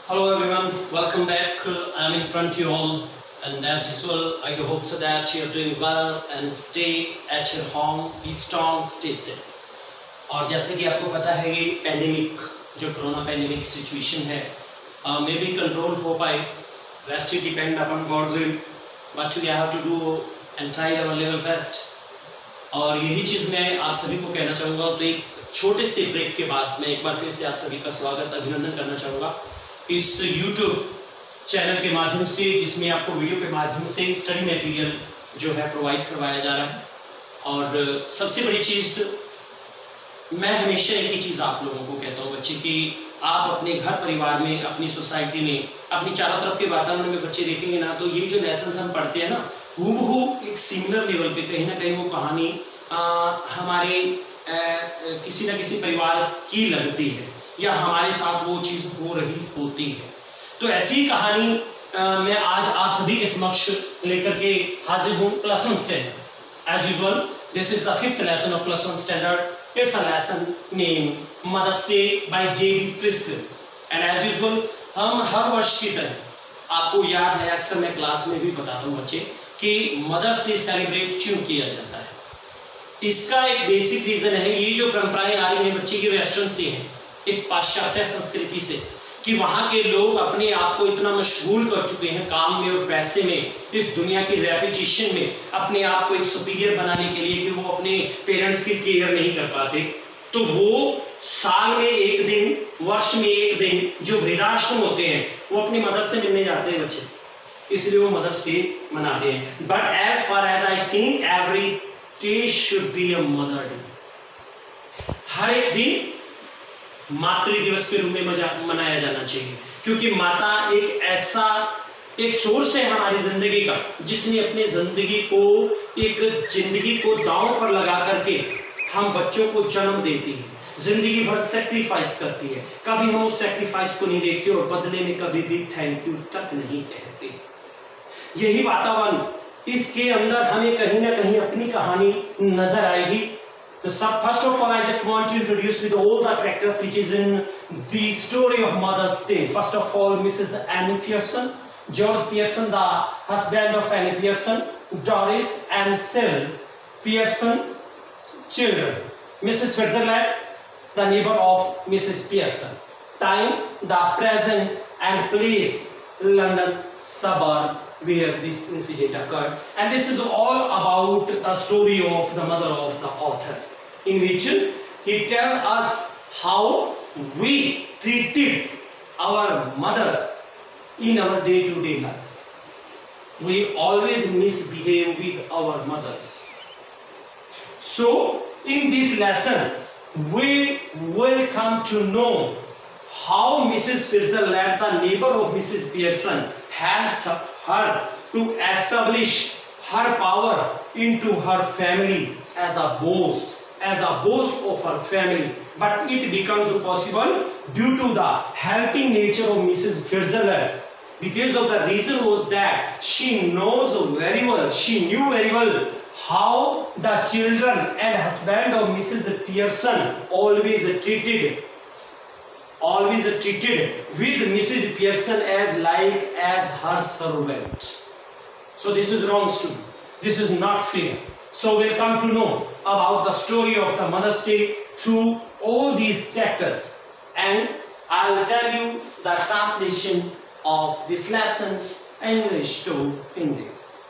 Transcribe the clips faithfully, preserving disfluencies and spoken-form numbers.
Hello everyone, welcome back. I'm in front of you all, and as usual, I hope so that you're doing well and stay at your home, be strong, stay safe. और जैसे कि आपको पता है ये pandemic जो corona pandemic situation है may be control हो पाए, rest it depend upon God will, but we have to do and try our level best. और यही चीज़ मैं आप सभी को कहना चाहूँगा। तो एक छोटे से ब्रेक के बाद मैं एक बार फिर से आप सभी का स्वागत अभिनंदन करना चाहूँगा इस YouTube चैनल के माध्यम से, जिसमें आपको वीडियो के माध्यम से स्टडी मटेरियल जो है प्रोवाइड करवाया जा रहा है। और सबसे बड़ी चीज़ मैं हमेशा एक ही चीज़ आप लोगों को कहता हूँ बच्चे, कि आप अपने घर परिवार में, अपनी सोसाइटी में, अपनी चारों तरफ के वातावरण में बच्चे देखेंगे ना, तो ये जो लेसन हम पढ़ते हैं ना, हूबहू एक सिमिलर लेवल पे कहीं ना कहीं वो कहानी आ, हमारे आ, किसी न किसी परिवार की लगती है, या हमारे साथ वो चीज़ हो रही होती है। तो ऐसी कहानी आ, मैं आज आप सभी के समक्ष लेकर के हाजिर हूँ। Plus one standard as usual, this is the fifth lesson of plus one standard. It's a lesson name Mother's Day by J B Priestley. And as usual हम हर वर्ष की तरह, आपको याद है अक्सर मैं क्लास में भी बताता हूँ बच्चे, कि मदर्स डे सेलिब्रेट क्यों किया जाता है। इसका एक बेसिक रीजन है, ये जो परंपराएं आ रही हैं बच्चे की वेस्टर्न से हैं, एक पाश्चात्य संस्कृति से, कि वहाँ के लोग अपने आप को इतना मशगूल कर चुके हैं काम में और पैसे में, इस दुनिया की रेपुटेशन में, अपने आप को एक सुपीरियर बनाने के लिए, कि वो अपने पेरेंट्स की केयर नहीं कर पाते। तो वो साल में एक दिन, वर्ष में एक दिन जो वृद्धाश्रम होते हैं, वो अपनी मदर से मिलने जाते हैं बच्चे, इसलिए वो मदर्स डे मनाते हैं। But as far as I think every day should be a mother day. हर एक दिन मातृ दिवस के रूप में मनाया जाना चाहिए, क्योंकि माता एक ऐसा एक सोर्स है हमारी जिंदगी का, जिसने अपनी जिंदगी को एक जिंदगी को दांव पर लगा करके हम बच्चों को जन्म देती है, जिंदगी भर सेक्रीफाइस करती है। कभी हम उस सेक्रीफाइस को नहीं देखते और बदले में कभी भी थैंक यू तक नहीं कहते। यही वातावरण, इसके अंदर हमें कहीं ना कहीं अपनी कहानी नजर आएगी। So first of all, I just want to introduce with all the characters which is in the story of Mother's Day. First of all, Missus Annie Pearson, George Pearson, the husband of Annie Pearson, Doris and Cyril Pearson, children. Missus Switzerland, the neighbor of Missus Pearson. Time, the present, and place, London suburb where this incident occurred. And this is all about the story of the mother of the author, in which he tells us how we treated our mother in our day-to-day life. We always misbehave with our mothers. So in this lesson we will come to know how Missus Switzerland, the neighbor of Missus Pearson, helps her to establish her power into her family as a boss, as a boss of her family. But it becomes possible due to the helping nature of Missus Switzerland, because of the reason was that she knows very well, she knew very well how the children and husband of Missus Pearson always treated always treated with Missus Pearson as like as her servant. So this is wrong student, this is not fair. So we'll come to know about the story of the Mother's Day through all these characters, and I'll tell you the translation of this lesson, English to Hindi.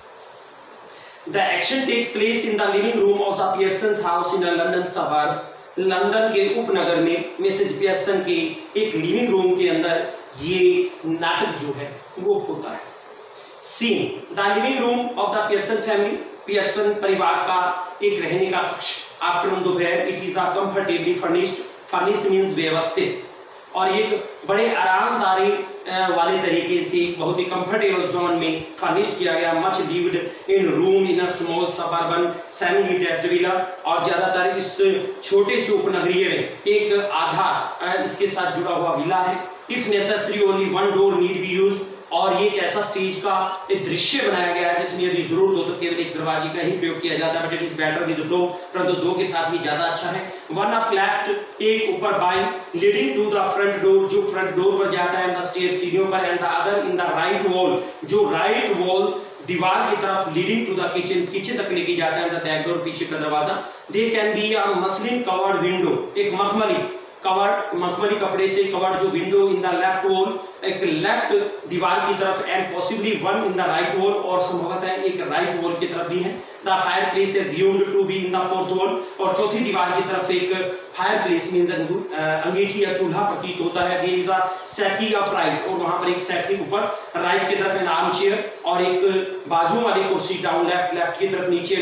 The action takes place in the living room of the Pearson's house in a London suburb. London के उपनगर में Mrs Pearson के एक living room के अंदर ये नाटक जो है वो होता है। Scene, the living room of the Pearson family, Pearson परिवार का एक रहने का कक्ष। आफ्टरनून दोपहर, it is a comfortably furnished, furnished means व्यवस्थित, और एक बड़े आरामदारी वाले तरीके से बहुत ही कंफर्टेबल जोन में फर्निश्ड किया गया। Much lived in room in a small suburban semi detached villa, और ज्यादातर इस छोटे से उपनगरीय में एक आधा इसके साथ जुड़ा हुआ विला है। If necessary only one door need be used, और ये एक ऐसा स्टेज का एक दृश्य बनाया गया है जिसमें यदि जरूरत हो तो केवल एक दरवाजे का ही प्रयोग किया जाता है, but it is better with two, परंतु दो के साथ भी ज्यादा अच्छा है। वन अप लेफ्ट, एक ऊपर बाएं, leading to the front door, जो फ्रंट डोर पर जाता है, द स्टेयर्स सीढ़ियों पर, and the other in the right wall, जो राइट वॉल दीवार की तरफ, leading to the kitchen, kitchen तक लेके जाता है, द बैक डोर पीछे का दरवाजा। They can be a muslin covered window, एक मखमली कवर्ड, मखमली कपड़े से कवर्ड जो window in the left wall, एक लेफ्ट दीवार की तरफ, and possibly one in the right wall, और संभवतः एक राइट वॉल की तरफ भी है। The fireplace assumed to be in the fourth wall, और चौथी दीवार की तरफ एक फायर प्लेस मींस अंगीठी या चूल्हा प्रतीत होता है। देयर इज अ सेटी अपराइट, और वहां पर एक सेटी ऊपर राइट की तरफ एन आर्म चेयर, और एक बाजू वाली कुर्सी डाउन लेफ्ट, लेफ्ट की तरफ नीचे,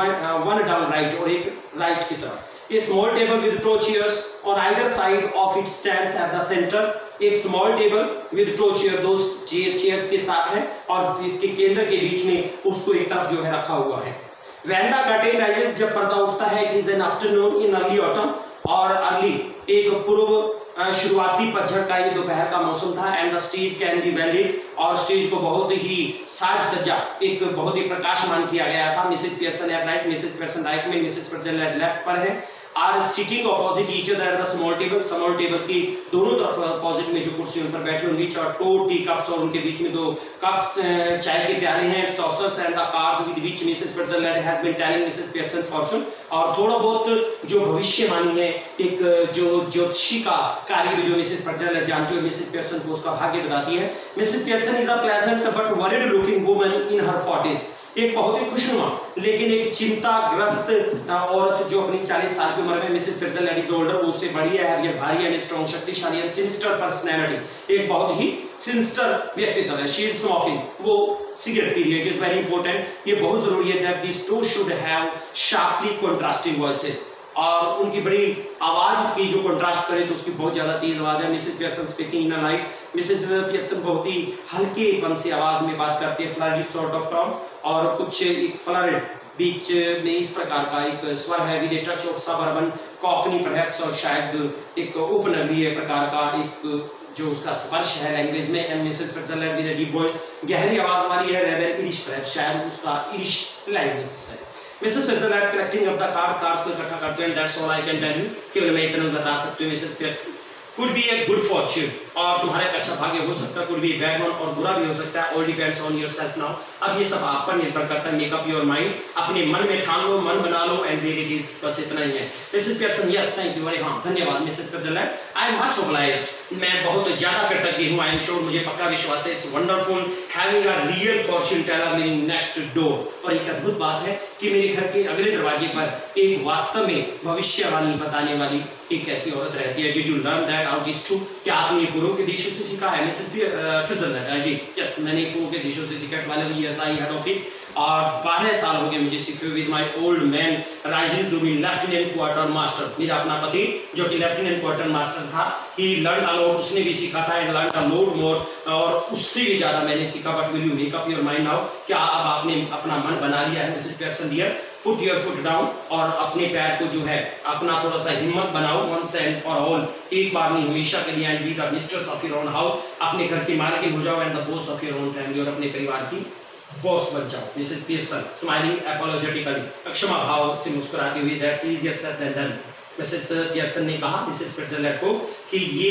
वन डाउन राइट, और एक राइट की तरफ। A small table with two chairs on either side of it stands at the center. एक small table with two chairs, दो chairs के साथ है, और इसके केंद्र के बीच में उसको एक तरफ जो है रखा हुआ है। When the curtain rises, जब पर्दा उठता है, it is an afternoon in early autumn, और early एक पूर्व शुरुआती पतझड़ का ये दोपहर का मौसम था। And the stage can be well lit, और स्टेज को बहुत ही साज सज्जा, एक बहुत ही प्रकाशमान किया गया था। Mrs Pearson at right, Mrs Pearson right में, मिसेस पियर्सन एट लेफ्ट पर है। Are sitting opposite each other at the small table, small table की दोनों तरफ ऑपोजिट में जो कुर्सियों पर बैठे होंगे, और टू टी कप्स, और उनके बीच में दो कप्स चाय के प्याले हैं, saucers and the cards with which Mrs Pearson has been telling Mrs Pearson fortune, और थोड़ा बहुत जो भविष्यवाणी है, एक जो ज्योतिषी का कार्य जो मिसेस पियर्सन जानती है, मिसेस पियर्सन को उसका भाग्य बताती है। Mrs Pearson is a pleasant but worried looking woman in her forties, एक बहुत ही खुशनुमा लेकिन एक चिंताग्रस्त औरत जो अपनी चालीस साल की उम्र में, मिसेस पियर्सन इज ओल्डर, वो उससे बड़ी है, हैवियर भारी एंड स्ट्रांग, शक्तिशाली एंड सिनिस्टर पर्सनैलिटी, एक बहुत ही सिनिस्टर व्यक्तित्व है। शी इज स्मोकिंग, वो सिगरेट पी रही है, इट इज वेरी इंपॉर्टेंट, ये बहुत जरूरी है that this two should have sharply contrasting voices, और उनकी बड़ी आवाज की जो कंट्रास्ट करे तो उसकी बहुत ज्यादा तेज आवाज है। Mrs Pearson speaking in a light, Mrs Pearson बहुत ही हल्केपन से आवाज में बात करती है, फ्लरिड सॉर्ट ऑफ टोन, और कुछ एक फ्लरिड बीच में इस प्रकार का एक स्वर है, with a touch of suburban cockney perhaps, और शायद एक उपनगरीय प्रकार का एक जो उसका स्पर्श है लैंग्वेज में। And Mrs Pearson with a deep voice, गहरी आवाज वाली है, रेदर इरिश परहैप्स, शायद उसका इरिश लैंग्वेज है। Mrs Pearson at collecting up the cards, cards को इकट्ठा करते हैं, that's all I can tell you, केवल मैं इतना बता सकती हूँ। Mrs Pearson could be a good fortune, और तुम्हारे अच्छा भाग्य हो सकता है, कुड बी बैड वन, और बुरा भी हो सकता है, all depends on yourself now. अब ये सब आप पर निर्भर करता है, मेक अप योर माइंड, अपने मन में ठान लो, मन बना लो, एंड देयर इट इज, बस इतना ही है। Mrs Pearson yes thank you very, हाँ धन्यवाद Mrs Pearson, I am much obliged, मैं बहुत ज्यादा कृतज्ञ हूँ, आई एम श्योर, मुझे पक्का विश्वास है, it's wonderful having a real fortune teller living next door, और एक अद्भुत बात है कि मेरे घर के अगले दरवाजे पर एक वास्तव में भविष्यवाणी बताने वाली एक ऐसी औरत रहती है। Did you learn that out is true, क्या आपने पूर्व के देशों से सीखा है? मिसेस पियर्सन जी यस, मैंने पूर्व के देशों से सीखा, twelve years I had of it, और बारह साल हो गए मुझे सीखे with my old man rising to be lieutenant quarter master, मेरा अपना पति जो कि लेफ्टिनेंट क्वार्टर मास्टर था, ही लर्न अ लॉट, उसने भी सीखा था, and learn a lot more, और उससे भी ज्यादा मैंने सीखा। But will you make up your mind now, क्या अब आपने अपना मन बना लिया है? Mrs Pearson dear, put your foot down, और अपने पैर को जो है अपना थोड़ा सा हिम्मत बनाओ, वंस एंड फॉर ऑल, एक बार नहीं हमेशा के लिए, and be the mistress of your own house, अपने घर की मालकिन हो जाओ, and the boss of your own family, और अपने परिवार की बॉस बन जाओ। मिसेस पियर्सन स्माइलिंग एपोलॉजेटिकली, क्षमा भाव से मुस्कुराती हुई, that's easier said than done. Mrs Pearson ने कहा मिसेस पियर्सन को कि ये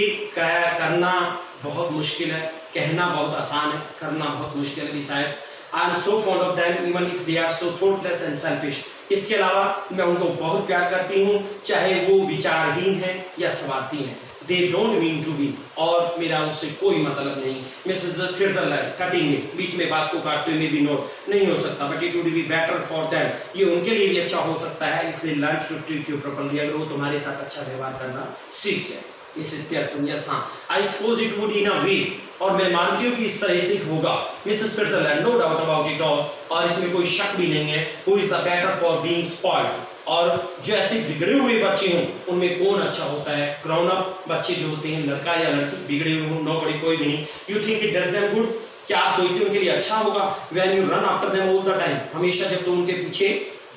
करना बहुत मुश्किल है, कहना बहुत आसान है, करना बहुत मुश्किल है। Besides I am so fond of them even if they are so thoughtless and selfish, इसके अलावा मैं उनको बहुत प्यार करती हूँ, चाहे वो विचारहीन है या स्वार्थी है। They don't mean to be, और मेरा उससे कोई मतलब नहीं। मिसेस पियर्सन कटिंग में, बीच में बात को काटते हुए भी नोट नहीं हो सकता, but it would be better for them, ये उनके लिए भी अच्छा हो सकता है, if they learn to treat you properly, अगर वो तुम्हारे साथ अच्छा व्यवहार करना सीख जाए। मिसेस पियर्सन यस हाँ, I suppose it would in a way, और मैं मानती हूँ कि इस तरह से होगा। Mrs Pearson no doubt about it all, और इसमें कोई शक भी नहीं है। Who is the better for being spoiled, और जो ऐसे बिगड़े हुए बच्चे हों उनमें कौन अच्छा होता है? ग्राउंड अप बच्चे जो होते हैं, लड़का या लड़की, बिगड़े हुए हों, नो बड़ी कोई भी नहीं। You think it does them good, क्या आप सोचते हो उनके लिए अच्छा होगा? When you run after them all the time, हमेशा जब तुम उनके पीछे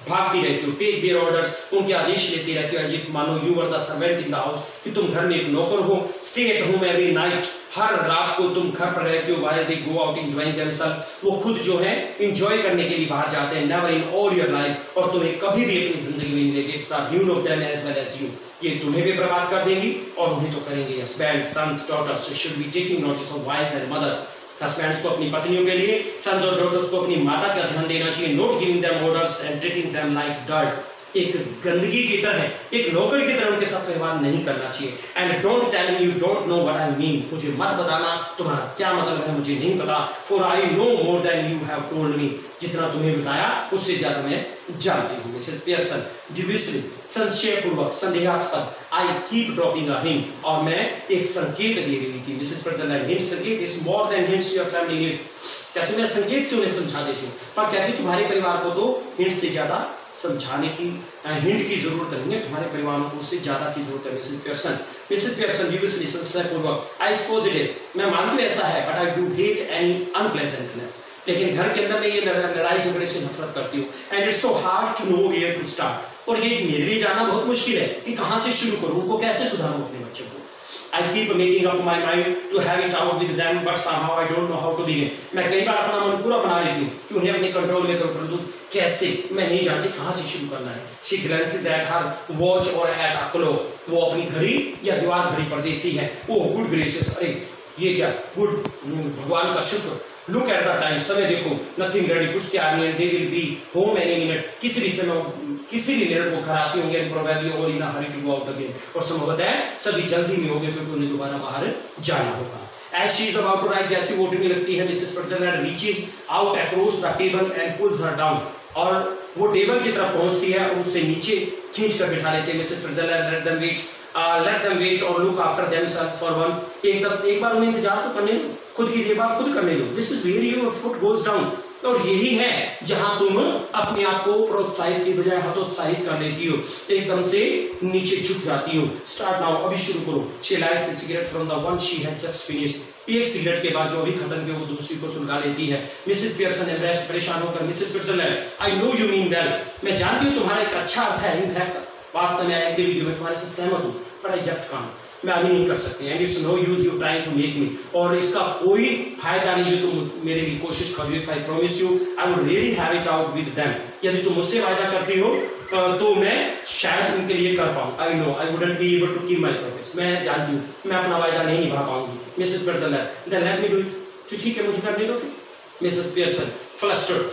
भागती रहती हो, टेक देयर ऑर्डर्स, उनके आदेश लेती रहती हो, एज इफ मानो you were the servant in the house, कि तुम घर में एक नौकर हो। Stay at home every night, हर रात को तुम घर पर रहते हो। While they go out enjoying themselves, वो खुद जो है एंजॉय करने के लिए बाहर जाते हैं। Never in all your life, और तुम्हें कभी भी अपनी जिंदगी में negates the noon of them as well as you, ये तुम्हें भी बर्बाद कर देंगी और उन्हें तो करेंगे। Husband sons daughters should be taking notice of wifes and mothers, husbands को अपनी पत्नियों के लिए, सन्स और डॉटर्स को अपनी माता का ध्यान देना चाहिए। Not giving them orders and treating them like dirt, एक गंदगी की तरह, एक नौकर की तरह उनके साथ व्यवहार नहीं करना चाहिए। And don't tell me you don't know what I mean, मुझे मत बताना तुम्हारा क्या मतलब है, मुझे नहीं पता। For I know more than you have told me, जितना तुम्हें बताया उससे ज्यादा मैं जानती हूँ। मिसेस पियर्सन डिविसली, संशयपूर्वक, संदेहास्पद, I keep dropping a hint, और मैं एक संकेत दे रही थी। मिसेस पियर्सन, हिंट संकेत is more than hints your family needs, कहती मैं संकेत से उन्हें समझा देती हूँ, पर कहती तुम्हारे परिवार को तो हिंट से ज्यादा समझाने की, हिंट की जरूरत नहीं है, तुम्हारे परिवार को उससे ज्यादा की जरूरत है। Mrs Pearson, Mrs Pearson dubiously, संशयपूर्वक, आई सपोज इट इज, मैं मानती हूँ ऐसा है, but I do hate any unpleasantness, लेकिन घर के अंदर मैं ये लड़ाई झगड़े से नफरत करती हूँ। And it's so hard to know where to start, और ये मेरे लिए जानना बहुत मुश्किल है कि कहाँ से शुरू करूँ, उनको कैसे सुधारूँ अपने बच्चों को। I keep making up my mind to have it out with them, but somehow I don't know how to begin. मैं कई बार अपना मन पूरा बना लेती हूँ कि उन्हें अपने कंट्रोल में करूँ, परंतु कैसे मैं नहीं जानती कहाँ से शुरू करना है। She glances at her watch or at a clock. वो अपनी घड़ी या दीवार घड़ी पर देखती है। Oh good gracious, अरे ये क्या, गुड, भगवान का शुक्र। Look at the time, समय देखो, nothing ready, कुछ तैयार नहीं है, they will be home any minute, किसी भी समय, किसी भी मिनट वो घर आते होंगे, probably or in a hurry to go out again, और संभवतः है सभी जल्दी में होंगे क्योंकि उन्हें दोबारा बाहर जाना होगा। As she is about to rise, जैसे वो उठने लगती है, Mrs Pearson reaches out across the table and pulls her down, और वो टेबल की तरफ पहुंचती है और उससे नीचे खींच कर बिठा लेते हैं। Mrs Pearson let them wait, let them wait or look after themselves for once, एक तब एक बार उन्हें इंतजार तो करने दो, खुद की देखभाल खुद करने दो। This is where your foot goes down, और यही है जहां तुम अपने आप को प्रोत्साहित की बजाय हतोत्साहित कर लेती हो, एकदम से नीचे झुक जाती हो। स्टार्ट नाउ, अभी शुरू करो। She lights a cigarette from the one she had just finished, एक सिगरेट के बाद जो अभी खत्म किया वो दूसरी को सुलगा लेती है। मिसेस पियर्सन एम्बैरेस्ड, परेशान होकर, Mrs Pearson, I know you mean well, मैं जानती हूँ तुम्हारा एक अच्छा अर्थ है, इन फैक्ट वास्तव में आई एग्री विद यू, मैं तुम्हारे से सहमत हूँ, बट आई जस्ट कांट, मैं अभी नहीं कर सकती। And it's no use you trying to make me, और इसका कोई फायदा नहीं जो तुम मेरे लिए कोशिश कर रही हो। If I promise you I would really have it out with them, यदि तुम मुझसे वादा करती हो तो मैं शायद उनके लिए कर पाऊँ। I know I wouldn't be able to keep my promise, मैं जानती हूँ मैं अपना वादा नहीं निभा पाऊंगी। Mrs Pearson, then let me do it, तो ठीक है मुझे करने दो फिर। Mrs Pearson flustered,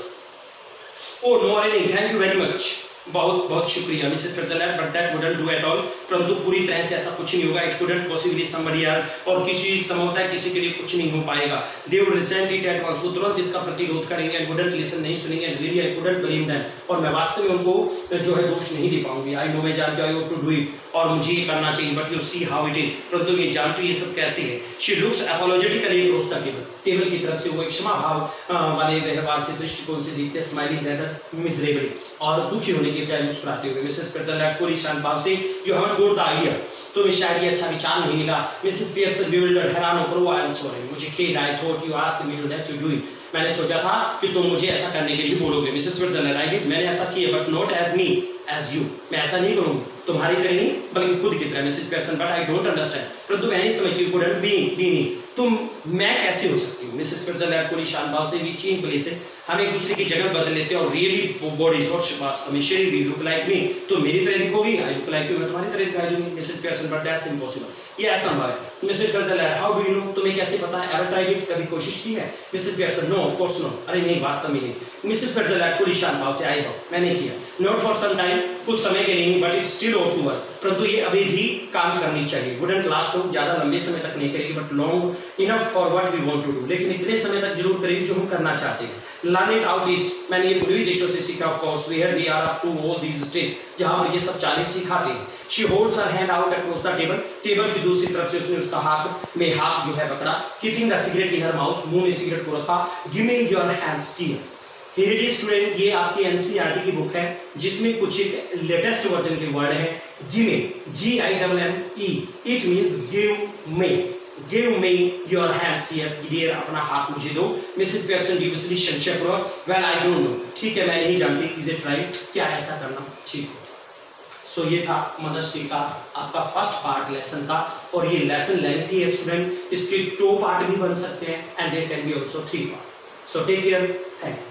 oh no नहीं, थैंक यू वेरी मच, बहुत बहुत शुक्रिया। Mrs Pearson, but that wouldn't do at all, परंतु पूरी तरह से ऐसा कुछ नहीं होगा। It couldn't possibly somebody else, और किसी संभवतः किसी के लिए कुछ नहीं हो पाएगा। They would resent it at once, वो तुरंत इसका प्रतिरोध करेंगे। एंड वुडंट लिसन, नहीं सुनेंगे। And really I couldn't believe them, और मैं वास्तव में उनको जो है दोष नहीं दे पाऊंगी। आई नो, मैं जानती हूँ टू डू इट, और मुझे ये करना चाहिए, but you see how it is, परंतु ये जानती हूँ ये सब कैसे है। She looks apologetically across the table, table की तरफ से वो एक क्षमा भाव वाले व्यवहार से, दृष्टिकोण से देखते, स्माइलिंग रेदर मिजरेबली, और दुखी होने के बजाय मुस्कुराते हुए। मिसेस पियर्सन पूरी शांत भाव से, you haven't got the idea, तुम्हें शायद ये अच्छा विचार नहीं मिला। मिसेस पियर्सन bewildered, हैरान होकर, आई एम सॉरी, मुझे खेद, I thought you asked me to that to do it, मैंने सोचा था कि तुम मुझे ऐसा करने के लिए बोलोगे। मिसेस पियर्सन, आई डिड, मैंने ऐसा किया, but not as me as you, मैं ऐसा नहीं करूंगी तुम्हारी तरह नहीं बल्कि खुद की तरह। Mrs Pearson, but I don't understand, परंतु मैं नहीं समझती, you couldn't be be me, तुम मैं कैसे हो सकती हूँ। मिसेस पियर्सन पूरी शांत भाव से, वी चेंज प्लेसेस, हम एक दूसरे की जगह बदल लेते हैं, और रियली बॉडीज और शरीर भी लुक लाइक मी, तो मेरी तरह दिखोगी, आई लुक लाइक यू, मैं तुम्हारी तरह दिखाई दूंगी। Mrs Pearson, but that's impossible, ये असंभव है। Mrs Pearson, how do you know, तुम्हें कैसे पता है, एवर ट्राइड इट, कभी कोशिश की है। Mrs Pearson, no of course no, अरे नहीं वास्तव में नहीं। मिसेस पियर्सन पूरी शांत भाव से, आई हो, मैंने किया, नॉट फॉर सम टाइम, कुछ समय के लिए नहीं, but it still ought to work, परंतु ये अभी भी काम करनी चाहिए। वुडंट लास्ट हो, ज्यादा लंबे समय तक नहीं करेगी, but long enough for what we want to do, लेकिन इतने समय तक जरूर करेगी जो हम करना चाहते हैं। लर्न इट आउट इज, मैंने ये पूर्वी देशों से सीखा, of course where we are up to all these stage, जहां पर ये सब चालीस सिखाते हैं। She holds her hand out across the table, table की दूसरी तरफ से उसने उसका हाथ में हाथ जो है पकड़ा, keeping the cigarette in her mouth, मुंह में सिगरेट को रखा। Give me your hand still, here it is student, ये आपकी एनसीईआरटी की बुक है जिसमें कुछ एक लेटेस्ट वर्जन के वर्ड है। Give me, G I double M E, it means give me, give me your hands dear, dear अपना हाथ मुझे दो। मिसेस पियर्सन ड्यूसली संशय पूर्वक, वेल आई डोंट नो, ठीक है मैं नहीं जानती, इज इट राइट, क्या ऐसा करना ठीक हो। सो so, ये था मदर्स डे का आपका फर्स्ट पार्ट लेसन था, और ये लेसन लेंथी है स्टूडेंट, इसके टू पार्ट भी बन सकते हैं and there can be also three part. So take care, thank you.